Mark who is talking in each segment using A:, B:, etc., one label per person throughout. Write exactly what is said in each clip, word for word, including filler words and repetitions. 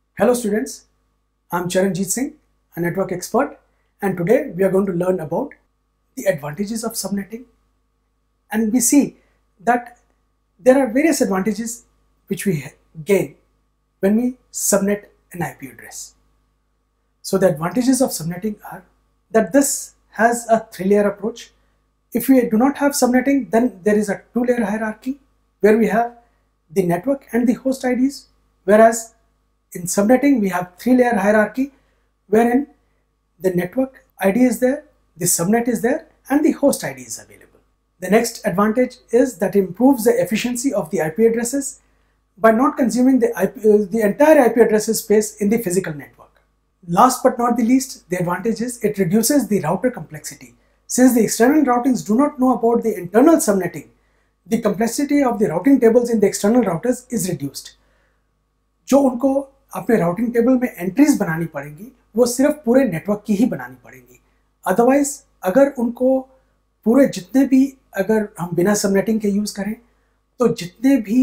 A: Hello students, I am Charanjeet Singh, a network expert, and today we are going to learn about the advantages of subnetting. And we see that there are various advantages which we gain when we subnet an I P address. So the advantages of subnetting are that this has a three-layer approach. If we do not have subnetting, then there is a two-layer hierarchy where we have the network and the host I Ds, whereas in subnetting we have three-layer hierarchy wherein the network I D is there, the subnet is there, and the host I D is available. The next advantage is that it improves the efficiency of the I P addresses by not consuming the, I P, uh, the entire I P addresses space in the physical network. Last but not the least, the advantage is it reduces the router complexity. Since the external routings do not know about the internal subnetting, the complexity of the routing tables in the external routers is reduced. जो उनको अपने routing table में entries बनानी पड़ेंगी वो सिर्फ पूरे network की ही बनानी पड़ेंगी. अदरवाइज अगर उनको पूरे जितने भी अगर हम बिना सबनेटिंग के यूज़ करें तो जितने भी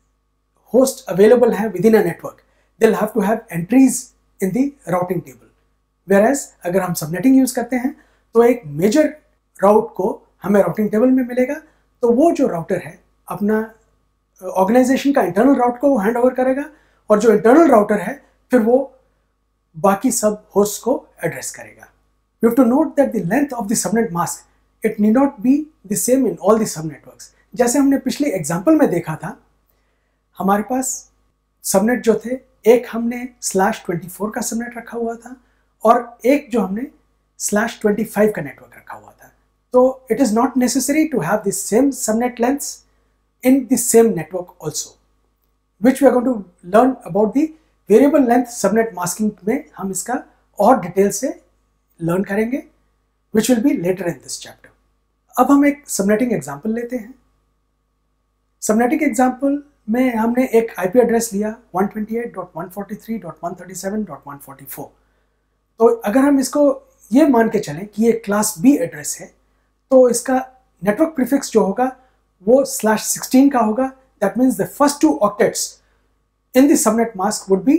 A: होस्ट अवेलेबल हैं within a network they will have to have entries in the routing table. Whereas अगर हम सबनेटिंग यूज़ करते हैं तो एक मेजर राउट को हमें राउटिंग टेबल में मिलेगा, तो वो जो राउटर है अपना ऑर्गेनाइजेशन का इंटरनल राउट को हैंड ओवर करेगा और जो इंटरनल राउटर है फिर वो बाकी सब होस्ट को एड्रेस करेगा. You have to note that the length of the subnet mask it need not be the same in all the subnetworks. जैसे हमने पिछले एग्जांपल में देखा था, हमारे पास सबनेट जो थे, एक हमने स्लैश ट्वेंटी फोर का सबनेट रखा हुआ था और एक जो हमने स्लैश ट्वेंटी फाइव का नेटवर्क रखा हुआ था. तो it is not necessary to have the same subnet lengths in the same network also, which we are going to learn about the variable length subnet masking में हम इसका और detail से लर्न करेंगे, which will be later in this chapter. अब हम एक subnetting example लेते हैं. सबनेटिंग एग्जांपल में हमने एक आईपी एड्रेस लिया one twenty eight dot one forty three dot one thirty seven dot one forty four. तो अगर हम इसको ये मान के चलें कि ये क्लास बी एड्रेस है तो इसका नेटवर्क प्रीफिक्स जो होगा वो स्लैश सिक्सटीन का होगा. That means the first two octets in the subnet mask would be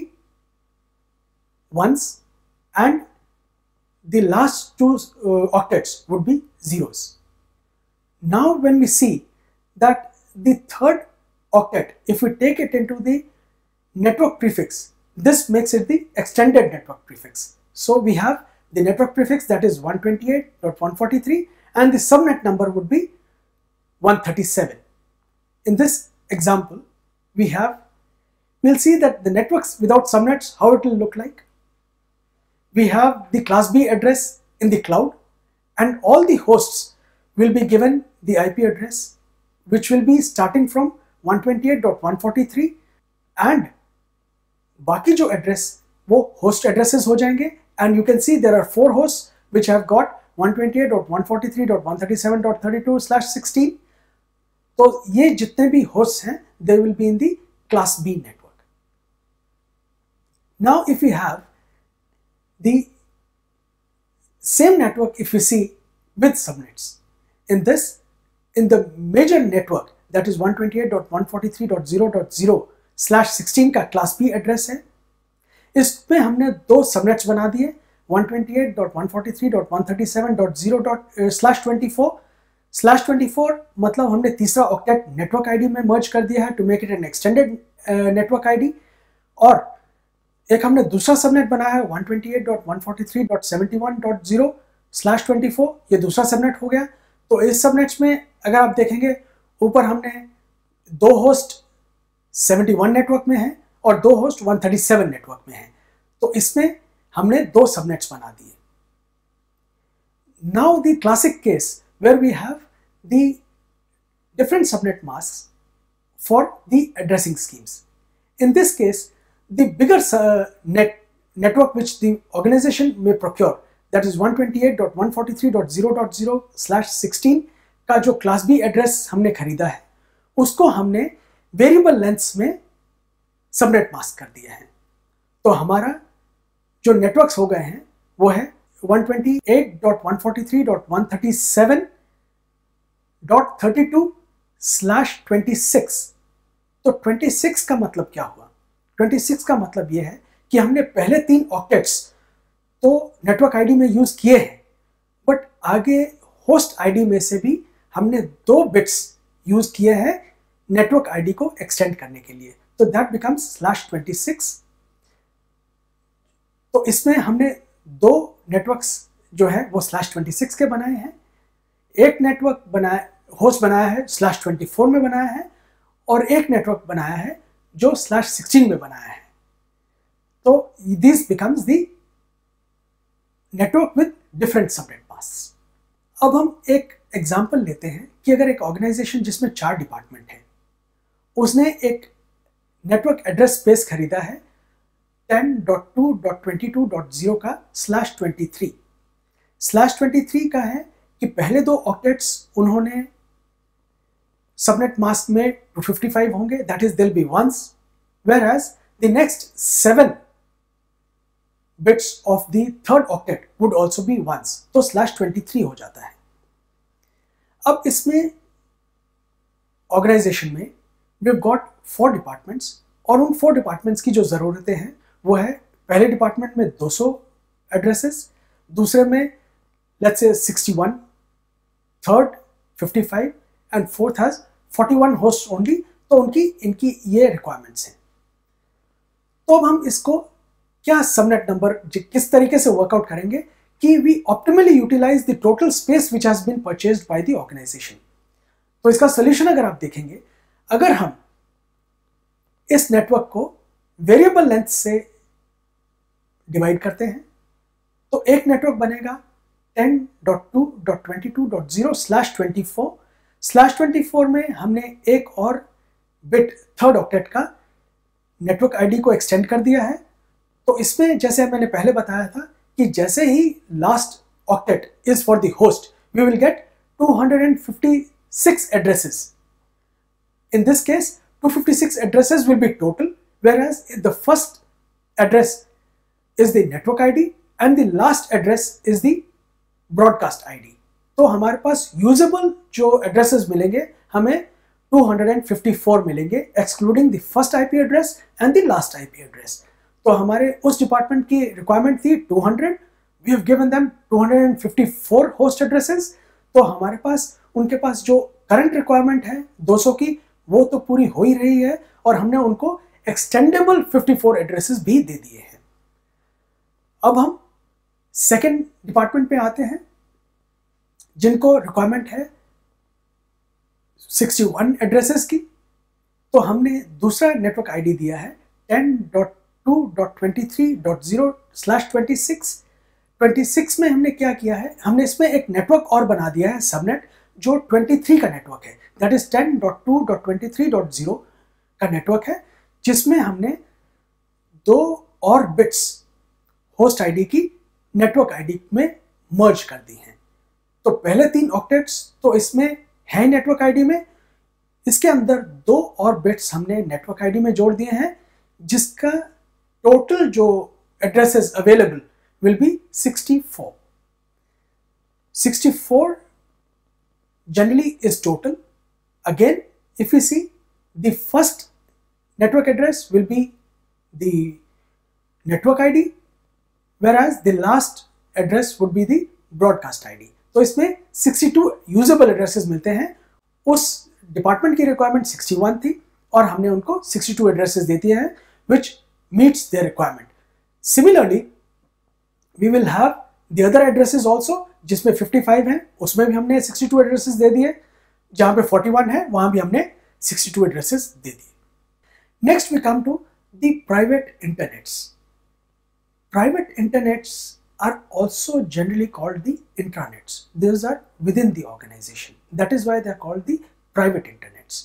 A: ones and the last two octets would be zeros. Now when we see that the third octet, if we take it into the network prefix, this makes it the extended network prefix. So we have the network prefix that is one twenty-eight dot one forty-three and the subnet number would be one thirty-seven. In this example, we have, we'll see that the networks without subnets, how it will look like. We have the class B address in the cloud and all the hosts will be given the I P address which will be starting from one twenty-eight dot one forty-three and बाकी जो address वो host addresses हो जाएंगे. And you can see there are four hosts which have got one twenty-eight dot one forty-three dot one thirty-seven dot thirty-two slash sixteen. तो ये जितने भी hosts हैं they will be in the class B network. Now if we have the same network, if we see with subnets, in this, in the major network that is one twenty-eight dot one forty-three dot zero dot zero slash sixteen का class B address है. इसमें हमने दो subnets बना दिए one twenty-eight dot one forty-three dot one thirty-seven dot zero slash twenty-four slash twenty four मतलब हमने तीसरा ऑक्टेट नेटवर्क आईडी में मर्ज कर दिया है to make it an extended network ID. और एक हमने दूसरा सबनेट बनाया है one twenty-eight dot one forty-three dot seventy-one dot zero slash twenty-four. ये दूसरा सबनेट हो गया. तो इस सबनेट्स में अगर आप देखेंगे ऊपर हमने दो होस्ट seventy-one नेटवर्क में हैं और दो होस्ट one thirty-seven नेटवर्क में हैं. तो इसमें हमने दो सबनेट्स बना दिए. Now the classic case where we have the different subnet masks for the addressing schemes. In this case, the bigger uh, net network which the organization may procure, that is one twenty-eight dot one forty-three dot zero dot zero slash sixteen का जो class B address हमने खरीदा है उसको हमने variable lengths में subnet mask कर दिया है. तो हमारा जो networks हो गए हैं वो है one twenty-eight dot one forty-three dot one thirty-seven dot thirty-two slash twenty-six. तो twenty-six का मतलब क्या हुआ? twenty-six का मतलब ये है कि हमने पहले तीन ऑक्टेट्स तो नेटवर्क आईडी में यूज किए हैं, बट आगे होस्ट आईडी में से भी हमने दो बिट्स यूज किए हैं नेटवर्क आईडी को एक्सटेंड करने के लिए, तो that becomes slash twenty six. तो इसमें हमने दो नेटवर्क्स जो है वो स्लैश ट्वेंटी सिक्स के बनाए हैं, एक नेटवर्क बनाया होस्ट बनाया है स्लैश ट्वेंटी फोर में बनाया है, और एक नेटवर्क बनाया है जो स्लैश सिक्सटीन में बनाया है। तो this becomes the network with different subnet mask. अब हम एक एग्जांपल लेते हैं कि अगर एक ऑर्गेनाइजेशन जिसमें चार डिपार्टमेंट है, उसने एक नेटवर्क एड्रेस स्पेस खरीदा है ten dot two dot twenty two dot zero का slash twenty three. Slash twenty three का है कि पहले दो ऑक्टेट्स उन्होंने सबनेट मास्क में टू फिफ्टी फाइव होंगे, that is will be ones, whereas the next seven bits of the third octet would also be ones, तो slash twenty three हो जाता है। अब इसमें ऑर्गेनाइजेशन में we've got four departments, और उन four departments की जो ज़रूरतें हैं वो है पहले डिपार्टमेंट में टू हंड्रेड एड्रेसेस, दूसरे में let's say sixty one, third fifty five and fourth has forty one host only, तो उनकी इनकी ये रिक्वायरमेंट्स हैं। तो अब हम इसको क्या सबनेट नंबर किस तरीके से वर्कआउट करेंगे कि we optimally utilise the total space which has been purchased by the organisation. तो इसका सोल्यूशन अगर आप देखेंगे, अगर हम इस नेटवर्क को वेरिएबल लेंथ से डिवाइड करते हैं तो एक नेटवर्क बनेगा ten dot two dot twenty two dot zero slash twenty four. Slash twenty four में हमने एक और बिट थर्ड ऑक्टेट का नेटवर्क आईडी को एक्सटेंड कर दिया है। तो इसमें जैसे मैंने पहले बताया था कि जैसे ही last octet is for the host, we will get two hundred fifty six addresses. In this case, two hundred fifty-six addresses will be total, whereas the first address is the network I D and the last address is the broadcast I D. तो हमारे पास usable जो addresses मिलेंगे हमें two hundred fifty four मिलेंगे, excluding the first I P address and the last I P address. तो हमारे उस department की रिक्वायरमेंट थी two hundred, we have given them two hundred fifty four host addresses. तो हमारे पास उनके पास जो करंट रिक्वायरमेंट है दो सौ की, वो तो पूरी हो ही रही है, और हमने उनको एक्सटेंडेबल फिफ्टी फोर एड्रेसेस भी दे दिए हैं। अब हम सेकेंड डिपार्टमेंट पे आते हैं जिनको रिक्वायरमेंट है सिक्सटी वन एड्रेसेस की। तो हमने दूसरा नेटवर्क आईडी दिया है ten dot two dot twenty three dot zero slash twenty six. Twenty six में हमने क्या किया है, हमने इसमें एक नेटवर्क और बना दिया है सबनेट जो ट्वेंटी थ्री का नेटवर्क है, that is ten dot two dot twenty three dot zero का नेटवर्क है, जिसमें हमने दो और बिट्स होस्ट आईडी की नेटवर्क आईडी में मर्ज कर दी हैं। तो पहले तीन ऑक्टेट्स तो इसमें है नेटवर्क आईडी में, इसके अंदर दो और बिट्स हमने नेटवर्क आईडी में जोड़ दिए हैं, जिसका टोटल जो addresses available will be sixty four. Sixty four generally is total. Again, if we see, the first network address will be the network I D, whereas the last address would be the broadcast I D. तो इसमें sixty two usable addresses मिलते हैं। उस department की requirement sixty one थी और हमने उनको सिक्सटी टू एड्रेसेस दे दिए हैं which meets their requirement. Similarly, we will have the other addresses also, जिसमें फिफ्टी फाइव है उसमें भी हमने सिक्सटी टू एड्रेसेस दे दिए, जहां पे फोर्टी वन है वहां भी हमने सिक्सटी टू एड्रेसेस दे दिए। Next we come to the private internets. Private internets are also generally called the intranets. These are within the organization. That is why they are called the private internets.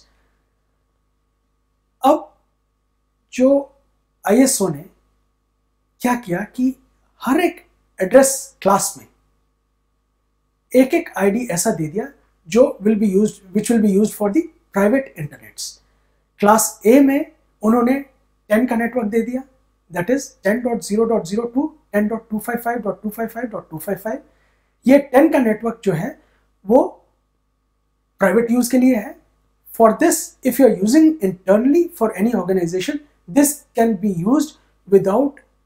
A: अब जो I S O ने क्या किया कि हर एक address class में एक एक आईडी ऐसा दे दिया जो will be used which will be used for the private internets. Class A में उन्होंने टेन का नेटवर्क दे दिया, that is ten dot zero dot zero to ten dot two five five dot two five five dot two five five. ये ten का network जो है वो प्राइवेट यूज के लिए है। For this, if you are using internally for any organisation, this can be used without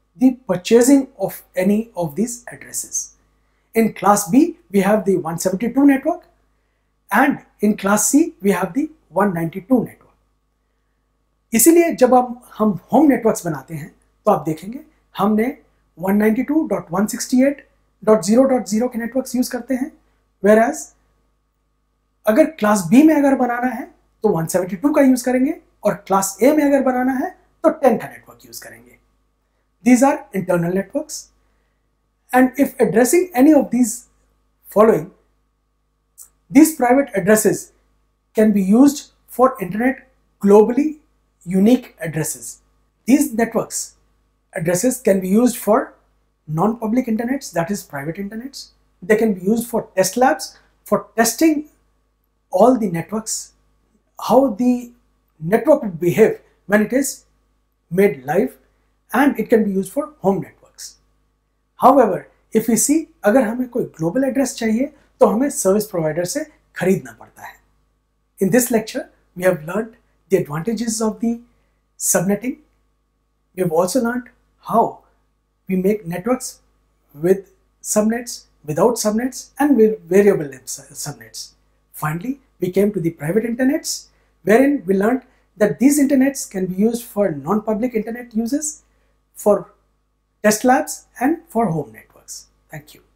A: the purchasing of any of these addresses. In class B, we have the one seventy-two network, and in class C, we have the one ninety-two network. इसीलिए जब हम हम home networks बनाते हैं तो आप देखेंगे हमने one ninety-two dot one sixty-eight dot zero dot zero के नेटवर्क्स यूज करते हैं, whereas अगर क्लास बी में अगर बनाना है तो one seventy-two का यूज करेंगे और क्लास ए में अगर बनाना है तो ten का नेटवर्क यूज करेंगे. These are internal networks, and if addressing any of these following, these private addresses can be used for internet globally unique addresses. These networks addresses can be used for non-public internets, that is private internets. They can be used for test labs, for testing all the networks, how the network will behave when it is made live, and it can be used for home networks. However, if we see अगर हमें कोई global address चाहिए तो हमें service provider से खरीदना पड़ता है. In this lecture, we have learned the advantages of the subnetting. We have also learned how we make networks with subnets, without subnets, and with variable subnets. Finally, we came to the private internets, wherein we learned that these internets can be used for non-public internet uses, for test labs, and for home networks. Thank you.